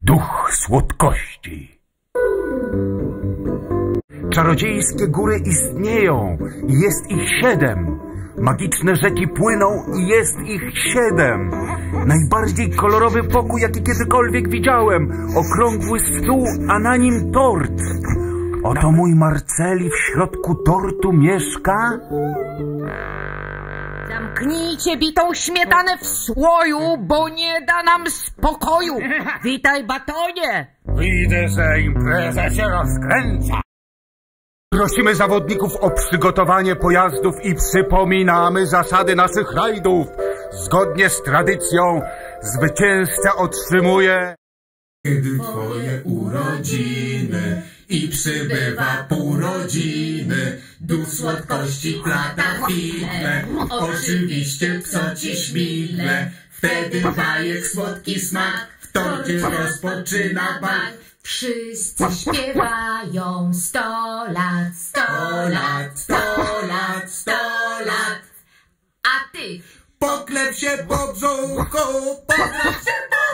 Duch słodkości. Czarodziejskie góry istnieją i jest ich 7. Magiczne rzeki płyną i jest ich 7. Najbardziej kolorowy pokój, jaki kiedykolwiek widziałem. Okrągły stół, a na nim tort. Oto mój Marceli w środku tortu mieszka. Zamknijcie bitą śmietanę w słoju, bo nie da nam spokoju. Witaj, Batonie. Widzę, że impreza się rozkręca. Prosimy zawodników o przygotowanie pojazdów i przypominamy zasady naszych rajdów. Zgodnie z tradycją zwycięzca otrzymuje... Kiedy twoje urodziny i przybywa pół rodziny, duch słodkości plata chwile, oczywiście psoci śmile, wtedy bajek słodki smak, w torcie rozpoczyna bal. Wszyscy śpiewają 100 lat, 100 lat, 100 lat, 100 lat. A ty poklep się po brzuchu, poklep się po